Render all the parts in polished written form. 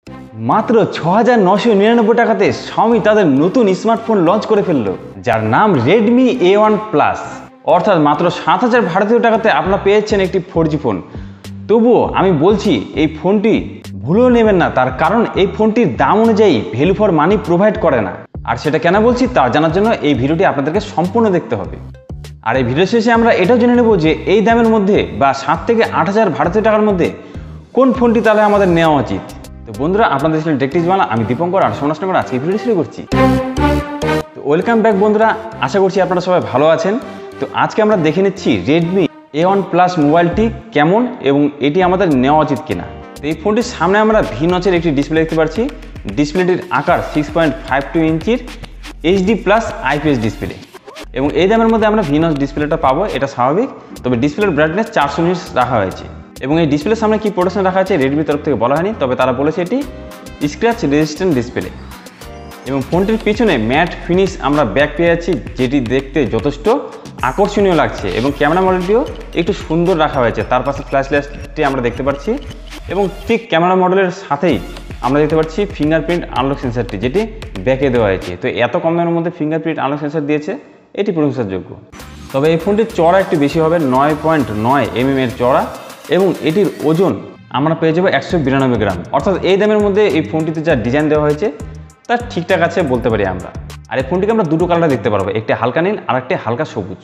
মাত্র ৬,৯৯৯ টাকাতে Xiaomi তাদের নতুন স্মার্টফোন লঞ্চ করে ফেললো, যার নাম Redmi A1 Plus। অর্থাৎ মাত্র ৭,০০০ ভারতীয় টাকাতে আপনারা পেয়েছেন একটি 4G ফোন। তবুও আমি বলছি এই ফোনটি ভুলেও নেবেন না, তার কারণ এই ফোনটির দাম অনুযায়ী ভ্যালু ফর মানি প্রোভাইড করে না। আর সেটা কেন বলছি তা জানার জন্য এই ভিডিওটি আপনাদেরকে সম্পূর্ণ দেখতে হবে। আর এই ভিডিও শেষে আমরা এটাও জেনে নেব যে এই দামের মধ্যে বা ৭ থেকে ৮,০০০ ভারতীয় টাকার মধ্যে কোন ফোনটি তাহলে আমাদের নেওয়া উচিত। তো বন্ধুরা, আপনাদের ছিলেন টেকটিক্স বাংলা, আমি দীপঙ্কর আর সোনাসনগর আজকে ভিডিও শুরু করছি। তো ওয়েলকাম ব্যাক বন্ধুরা, আশা করছি আপনারা সবাই ভালো আছেন। তো আজকে আমরা দেখে নিচ্ছি Redmi A1 Plus মোবাইলটি কেমন এবং এটি আমাদের নেওয়া উচিত কিনা। তো এই ফোনটির সামনে আমরা ভি নচের একটি ডিসপ্লে দেখতে পাচ্ছি। ডিসপ্লেটির আকার 6.52 ইঞ্চির HD+ IPS ডিসপ্লে এবং এই দামের মধ্যে আমরা ভি নচ ডিসপ্লেটা পাবো, এটা স্বাভাবিক। তবে ডিসপ্লের ব্রাইটনেস 400 নিটস রাখা হয়েছে এবং এই ডিসপ্লের সামনে কি প্রোটেকশন রাখা আছে রেডমির তরফ থেকে বলা হয়নি, তবে তারা বলেছে এটি স্ক্র্যাচ রেজিস্ট্যান্ট ডিসপ্লে। এবং ফোনটির পিছনে ম্যাট ফিনিশ আমরা ব্যাক পেয়ে যাচ্ছি, যেটি দেখতে যথেষ্ট আকর্ষণীয় লাগছে এবং ক্যামেরা মডেলটিও একটু সুন্দর রাখা হয়েছে। তার পাশে ফ্ল্যাশ লাইটটি আমরা দেখতে পাচ্ছি এবং ঠিক ক্যামেরা মডেলের সাথেই আমরা দেখতে পাচ্ছি ফিঙ্গারপ্রিন্ট আনলক সেন্সারটি, যেটি ব্যাকে দেওয়া হয়েছে। তো এত কম দামের মধ্যে ফিঙ্গারপ্রিন্ট আনলক সেন্সার দিয়েছে, এটি প্রশংসাযোগ্য। তবে এই ফোনটির চড়া একটু বেশি হবে, 9.9 mm এর চড়া এবং এটির ওজন আমরা পেয়ে যাবো 192 গ্রাম। অর্থাৎ এই দামের মধ্যে এই ফোনটিতে যা ডিজাইন দেওয়া হয়েছে তা ঠিকঠাক আছে বলতে পারি আমরা। আর এই ফোনটিকে আমরা দুটো কালার দেখতে পারবো, একটি হালকা নীল আর একটি হালকা সবুজ।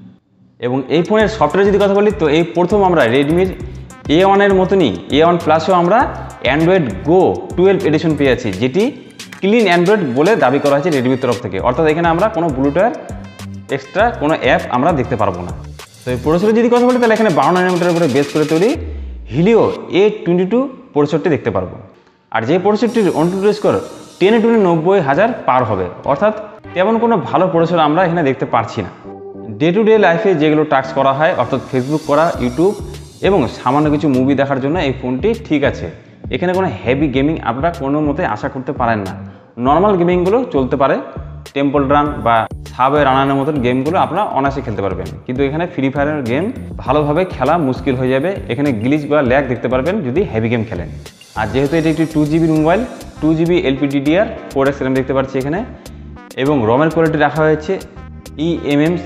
এবং এই ফোনের সফটওয়্যার যদি কথা বলি, তো এই প্রথম আমরা রেডমির A1 এর মতনই A1 প্লাসও আমরা অ্যান্ড্রয়েড গো 12 এডিশন পেয়েছি, যেটি ক্লিন অ্যান্ড্রয়েড বলে দাবি করা হয়েছে রেডমির তরফ থেকে। অর্থাৎ এখানে আমরা কোনো ব্লুটুথ এক্সট্রা কোনো অ্যাপ আমরা দেখতে পারবো না। তো এই প্রসেসরের যদি কথা বলি, তাহলে এখানে 52 nanometer উপরে বেস করে তৈরি Helio A22 প্রসেসরটি দেখতে পারবো। আর যে প্রসেসরটির অনটু স্কোর 10/90,000 পার হবে, অর্থাৎ তেমন কোনো ভালো প্রসেসর আমরা এখানে দেখতে পারছি না। ডে টু ডে লাইফে যেগুলো টাস্ক করা হয়, অর্থাৎ ফেসবুক করা, ইউটিউব এবং সামান্য কিছু মুভি দেখার জন্য এই ফোনটি ঠিক আছে। এখানে কোনো হেভি গেমিং আপনারা কোনো মতে আশা করতে পারেন না। নর্মাল গেমিংগুলো চলতে পারে, টেম্পল রান বা সাবে রানানোর মতন গেমগুলো আপনারা অনায়াসে খেলতে পারবেন, কিন্তু এখানে ফ্রি ফায়ারের গেম ভালোভাবে খেলা মুশকিল হয়ে যাবে। এখানে গ্লিচ বা ল্যাগ দেখতে পারবেন যদি হেভি গেম খেলেন। আর যেহেতু এটি একটি 2GB mobile, 2GB LPDDR4X RAM দেখতে পাচ্ছি এখানে, এবং রমের কোয়ালিটি রাখা হয়েছে eMMC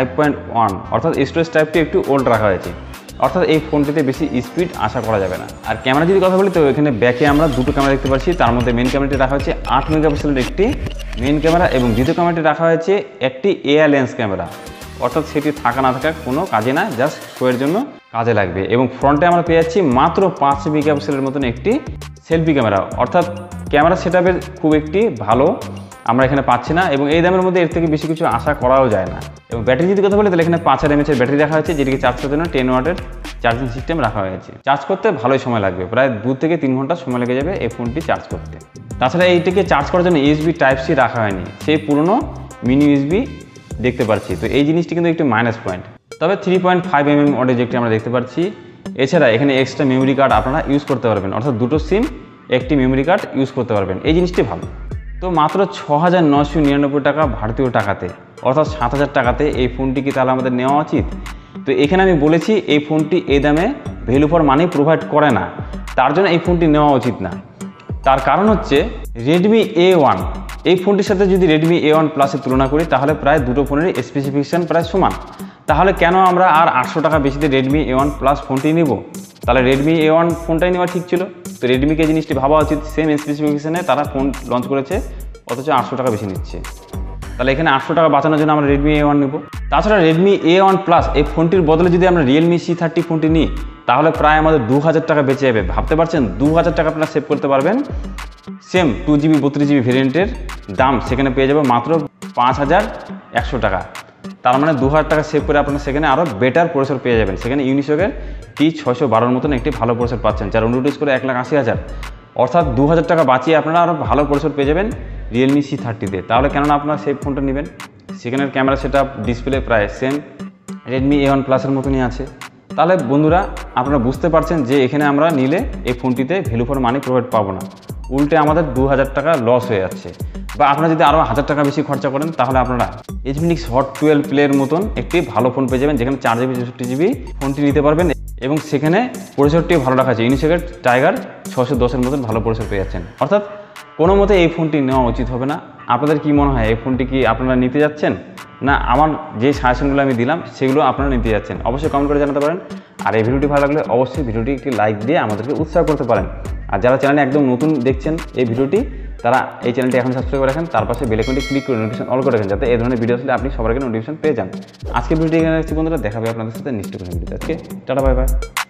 5.1, অর্থাৎ স্টোরেজ টাইপটি একটু ওল্ড রাখা হয়েছে। অর্থাৎ এই ফোনটিতে বেশি স্পিড আশা করা যাবে না। আর ক্যামেরা যদি কথা বলি, তো এখানে ব্যাকে আমরা দুটো ক্যামেরা দেখতে পাচ্ছি। তার মধ্যে মেন ক্যামেরাটি রাখা হয়েছে 8 মেগাপিক্সেলের একটি মেন ক্যামেরা এবং দ্বিতীয় ক্যামেরাটি রাখা হয়েছে একটি এআই লেন্স ক্যামেরা। অর্থাৎ সেটি থাকা না থাকা কোনো কাজে না, জাস্ট শোয়ের জন্য কাজে লাগবে। এবং ফ্রন্টে আমরা পেয়ে যাচ্ছি মাত্র 5 মেগাপিক্সেলের মতন একটি সেলফি ক্যামেরা। অর্থাৎ ক্যামেরা সেটআপের খুব একটি ভালো আমরা এখানে পাচ্ছি না এবং এই দামের মধ্যে এর থেকে বেশি কিছু আশা করাও যায় না। এবং ব্যাটারি যদি কথা বলি, তাহলে এখানে 5000 mAh ব্যাটারি রাখা হয়েছে, যেটিকে চার্জ করার জন্য 10 ওয়াটের চার্জিং সিস্টেম রাখা হয়েছে। চার্জ করতে ভালোই সময় লাগবে, প্রায় 2 থেকে 3 ঘন্টা সময় লেগে যাবে এই ফোনটি চার্জ করতে। তাছাড়া এইটিকে চার্জ করার জন্য USB Type-C রাখা হয়নি, সেই পুরনো মিনি USB দেখতে পাচ্ছি। তো এই জিনিসটি কিন্তু একটি মাইনাস পয়েন্ট। তবে 3.5 mm অডিও জ্যাকটি আমরা দেখতে পাচ্ছি। এছাড়া এখানে এক্সট্রা মেমোরি কার্ড আপনারা ইউজ করতে পারবেন, অর্থাৎ দুটো সিম একটি মেমোরি কার্ড ইউজ করতে পারবেন, এই জিনিসটি ভালো। তো মাত্র 6,999 টাকা ভারতীয় টাকাতে, অর্থাৎ 7,000 টাকাতে এই ফোনটি কি তাহলে আমাদের নেওয়া উচিত? তো এখানে আমি বলেছি এই ফোনটি এই দামে ভ্যালু ফর মানি প্রোভাইড করে না, তার জন্য এই ফোনটি নেওয়া উচিত না। তার কারণ হচ্ছে Redmi A1, এই ফোনটির সাথে যদি Redmi A1 Plus-এর তুলনা করি, তাহলে প্রায় দুটো ফোনের স্পেসিফিকেশান প্রায় সমান। তাহলে কেন আমরা আর 800 টাকা বেশিতে Redmi A1 Plus ফোনটি নিব? তাহলে Redmi A1 ফোনটাই নেওয়া ঠিক ছিল। তো রেডমিকে জিনিসটি ভাবা উচিত, সেম স্পেসিফিকেশানে তারা ফোন লঞ্চ করেছে, অথচ 800 টাকা বেশি নিচ্ছে। তাহলে এখানে 800 টাকা বাঁচানোর জন্য আমরা Redmi A1 নেব। তাছাড়া Redmi A1 Plus এই ফোনটির বদলে যদি আমরা Realme C30 ফোনটি নিই, তাহলে প্রায় আমাদের 2000 টাকা বেঁচে যাবে। ভাবতে পারছেন 2000 টাকা আপনারা সেভ করতে পারবেন। সেম 2GB 32GB ভেরিয়েন্টের দাম সেখানে পেয়ে যাবে মাত্র 5100 টাকা। তার মানে 2000 টাকা সেভ করে আপনারা সেখানে আরও বেটার প্রসেসর পেয়ে যাবেন। সেখানে ইউনিসকের T612 মতন একটি ভালো প্রসেসর পাচ্ছেন, যার অনটু করে 1,80,000। অর্থাৎ 2000 টাকা বাঁচিয়ে আপনারা আরও ভালো প্রসেসর পেয়ে যাবেন Realme C30-তে। তাহলে কেননা আপনারা সেই ফোনটা নেবেন? সেখানের ক্যামেরা সেটআপ, ডিসপ্লে প্রায় সেম Redmi A1 Plus-এর মতনই আছে। তাহলে বন্ধুরা, আপনারা বুঝতে পারছেন যে এখানে আমরা নিলে এই ফোনটিতে ভ্যালু ফর মানি প্রোভাইড পাবো না, উল্টে আমাদের 2000 টাকা লস হয়ে যাচ্ছে। বা আপনারা যদি আরও 1000 টাকা বেশি খরচা করেন তাহলে আপনারা Infinix Hot 12 প্লের মতন একটি ভালো ফোন পেয়ে যাবেন, যেখানে 4GB 64GB ফোনটি নিতে পারবেন এবং সেখানে প্রসেসরটিও ভালো রাখা আছে। ইউনিসেকের টাইগার 610-এর মতন ভালো প্রসেসর পেয়ে যাচ্ছেন। অর্থাৎ কোনো মতে এই ফোনটি নেওয়া উচিত হবে না। আপনাদের কি মনে হয়, এই ফোনটি কি আপনারা নিতে যাচ্ছেন, না আমার যে সাজেশনগুলো আমি দিলাম সেগুলো আপনারা নিতে যাচ্ছেন? অবশ্যই কমেন্ট করে জানাতে পারেন। আর এই ভিডিওটি ভালো লাগলে অবশ্যই ভিডিওটি একটি লাইক দিয়ে আমাদেরকে উৎসাহ করতে পারেন। আর যারা চ্যানেলে একদম নতুন দেখছেন এই ভিডিওটি, তারা এই চ্যানেলটি এখন সাবস্ক্রাইব করে রাখেন, তার পাশে বেল আইকনটি ক্লিক করে নোটিফিকেশন অল করে রাখেন, যাতে এই ধরনের ভিডিও আসলে আপনি সবার আগে নোটিফিকেশন পেয়ে যান। আজকে ভিডিওটি এখানে রাখছি বন্ধুরা, দেখা হবে আপনাদের সাথে নেক্সট কোনো ভিডিওতে। আজকে টাটা, বাই বাই।